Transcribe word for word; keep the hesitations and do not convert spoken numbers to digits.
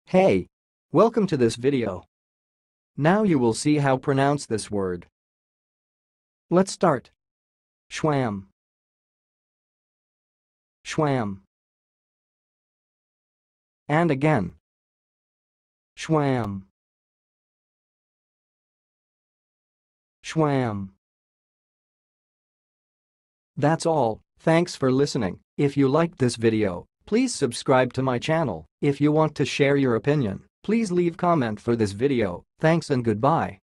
Hey! Welcome to this video. Now you will see how pronounce this word. Let's start. Schwamm. Schwamm. And again. Schwamm. Schwamm. That's all. Thanks for listening. If you liked this video, please subscribe to my channel. If you want to share your opinion, please leave comment for this video. Thanks and goodbye.